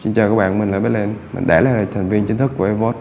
Xin chào các bạn, mình là Belen. Mình đã là thành viên chính thức của Evoz.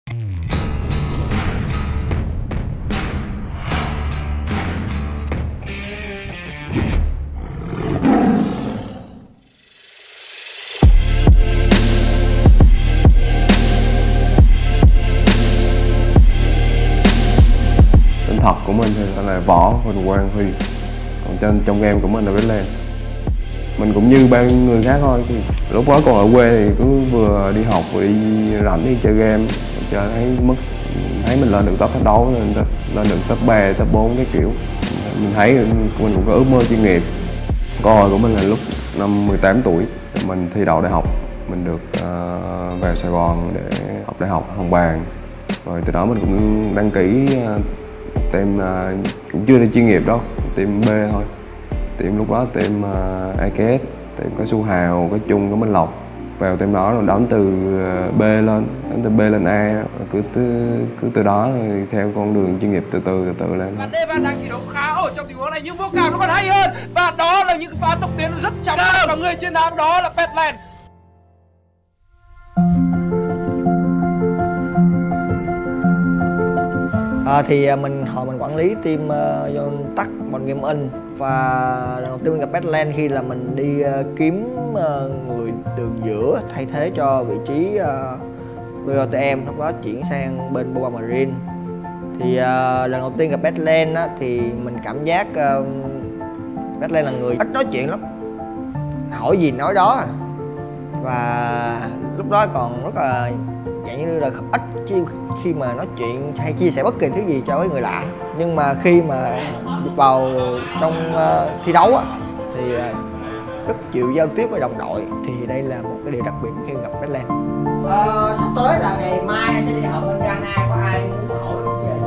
Tên thật của mình thì là Võ Huỳnh Quang Huy, còn trong game của mình là Belen. Mình cũng như bao người khác thôi, thì lúc đó còn ở quê thì cứ vừa đi học vừa đi rảnh đi chơi game, chơi thấy mình lên được top thách đấu, lên được top 3, top 4 cái kiểu. Mình thấy mình cũng có ước mơ chuyên nghiệp. Câu hỏi của mình là lúc năm 18 tuổi mình thi đậu đại học, mình được vào Sài Gòn để học đại học Hồng Bàng. Rồi từ đó mình cũng đăng ký team, cũng chưa đi chuyên nghiệp đâu, team B thôi. Team lúc đó team AKS, team có Su Hào, có Trung, có Minh Lộc. Vào team đó rồi đánh từ B lên A, cứ từ đó thì theo con đường chuyên nghiệp từ từ lên. Và Devan đang thi đấu khá ổn trong tình huống này, nhưng vô cảm nó còn hay hơn. Và đó là những pha tốc biến rất chóng và người chiến thắng đó là Petland. Mình quản lý team Tắc Bọn Game In, và lần đầu tiên mình gặp Petland khi là mình đi kiếm người đường giữa thay thế cho vị trí VOTM, lúc đó chuyển sang bên Boba Marine. Thì lần đầu tiên gặp Petland á, thì mình cảm giác Petland là người ít nói chuyện lắm, hỏi gì nói đó, và lúc đó còn rất là dạng như là ít khi mà nói chuyện hay chia sẻ bất kỳ thứ gì cho với người lạ. Nhưng mà khi mà vào trong thi đấu á, thì rất chịu giao tiếp với đồng đội, thì đây là một cái điều đặc biệt khi gặp Petland. Sắp tới là ngày mai anh sẽ đi học bên Ghana, có ai muốn hỏi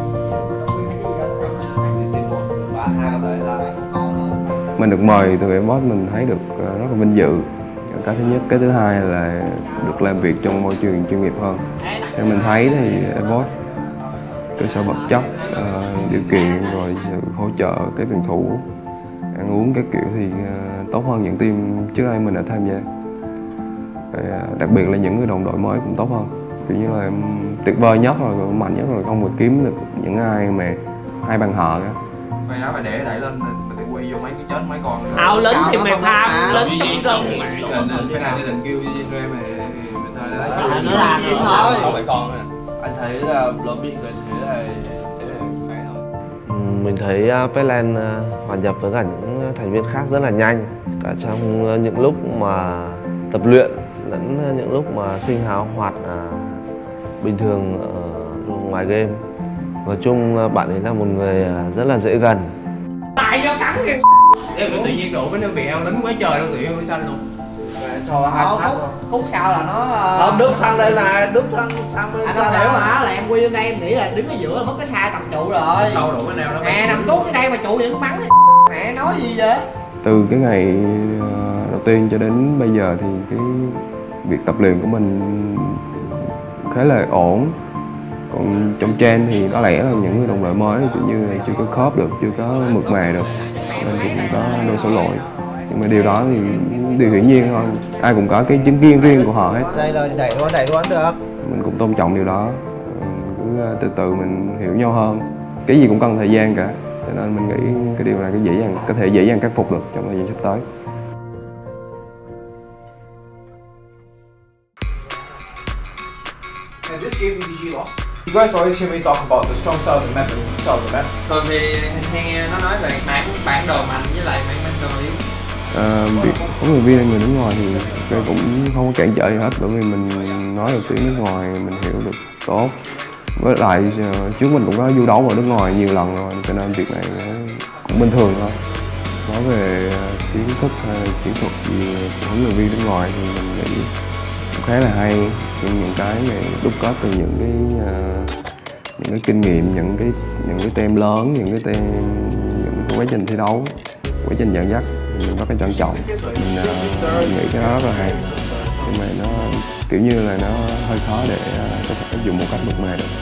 Mình được mời từ Evoz, mình thấy được rất là vinh dự. Cái thứ nhất, cái thứ hai là được làm việc trong môi trường chuyên nghiệp hơn. Theo mình thấy thì Evoz cơ sở vật chất, điều kiện, rồi sự hỗ trợ cái tuyển thủ, ăn uống các kiểu thì tốt hơn những team trước đây mình đã tham gia. Đặc biệt là những người đồng đội mới cũng tốt hơn. Kiểu như là tuyệt vời nhất rồi, mạnh nhất rồi, không phải kiếm được những ai mà hai bằng họ cả. Mày nói mày để đẩy lên mình phải quy vô mấy cái chết mấy con. Hào lính thì mày farm lính tấn công. Cái này thì định kêu ra mày thôi nó là thôi. 6-7 con rồi. Anh thấy là lobby người thế này phá thôi. mình thấy Petland hòa nhập với cả những thành viên khác rất là nhanh, cả trong những lúc mà tập luyện lẫn những lúc mà sinh háo hoạt bình thường ở ngoài game. Nói chung bạn ấy là một người rất là dễ gần. Tại do cắn kìa. Tự nhiên đổ với nó bị eo lính quá trời luôn, tự nhiên xanh luôn. Cho hai sát luôn. Khúc sau là nó Đúp sang đây là đúp sang bên anh không hiểu mà, là em quy lên đây em nghĩ là đứng ở giữa là mất cái sai tầm trụ rồi. Sau đổ cái neo đó. Nè nằm tuốt cái đây mà trụ vẫn bắn. Mẹ nói gì vậy? Từ cái ngày đầu tiên cho đến bây giờ thì cái việc tập luyện của mình khá là ổn. Còn trong trên thì có lẽ là những người đồng đội mới kiểu như là chưa có khớp được, chưa có mượt mà được, nên cũng có đôi số lỗi. Nhưng mà điều đó thì điều hiển nhiên thôi, ai cũng có cái chứng kiến riêng của họ hết. Đây là đẩy luôn được. Mình cũng tôn trọng điều đó, cứ từ từ mình hiểu nhau hơn. Cái gì cũng cần thời gian cả, cho nên mình nghĩ cái điều này có thể dễ dàng khắc phục được trong thời gian sắp tới. And this game EDG lost. You guys always hear me talk about the strong side of the map and the weak side of the map. Thường thì hay nghe nó nói về bản đồ mạnh với lại bản đồ yếu. Việc huấn luyện viên là người nước ngoài thì cái cũng không có cản trở gì hết, bởi vì mình nói được tiếng nước ngoài, mình hiểu được tốt. Với lại trước mình cũng có du đấu ở nước ngoài nhiều lần rồi, cho nên việc này cũng bình thường thôi. Nói về kiến thức hay kỹ thuật gì huấn luyện viên nước ngoài thì mình nghĩ cũng khá là hay, những cái đúc kết từ những cái kinh nghiệm, những cái team lớn, những cái quá trình thi đấu, quá trình dẫn dắt mình rất là trân trọng. Mình nghĩ cái đó rất là hay, nhưng mà nó kiểu như là nó hơi khó để có thể dùng một cách mượt mà được.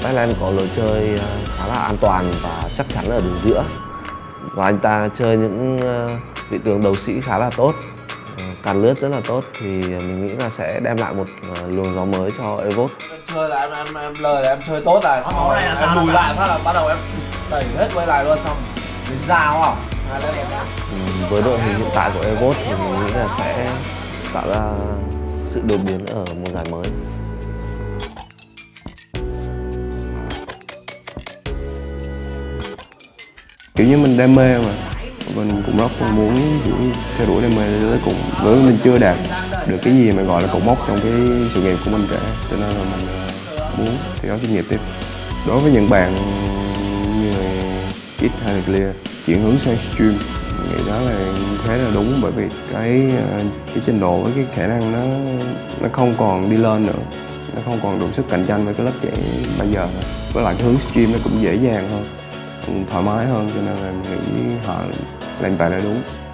Petland có lối chơi khá là an toàn và chắc chắn ở đường giữa, và anh ta chơi những vị tướng đấu sĩ khá là tốt, càn lướt rất là tốt, thì mình nghĩ là sẽ đem lại một luồng gió mới cho EVOS. Chơi là em lời là em chơi tốt này, xong rồi em lùi lại phát là bắt đầu em đẩy hết quay lại luôn, xong đến ra đúng không? Với đội hình hiện tại của EVOS thì mình nghĩ là sẽ tạo ra sự đột biến ở mùa giải mới. Kiểu như mình đam mê mà, mình cũng rất muốn theo đuổi đam mê tới cùng, bởi mình chưa đạt được cái gì mà gọi là cột mốc trong cái sự nghiệp của mình cả, cho nên là mình muốn thi đấu chuyên nghiệp tiếp. Đối với những bạn như X hay là Clear chuyển hướng sang stream, mình nghĩ đó là khá là đúng, bởi vì cái trình độ với cái khả năng nó không còn đi lên nữa, nó không còn đủ sức cạnh tranh với cái lớp trẻ bây giờ nữa. Với lại cái hướng stream nó cũng dễ dàng hơn, thoải mái hơn, cho nên là mình nghĩ họ làm vậy là đúng.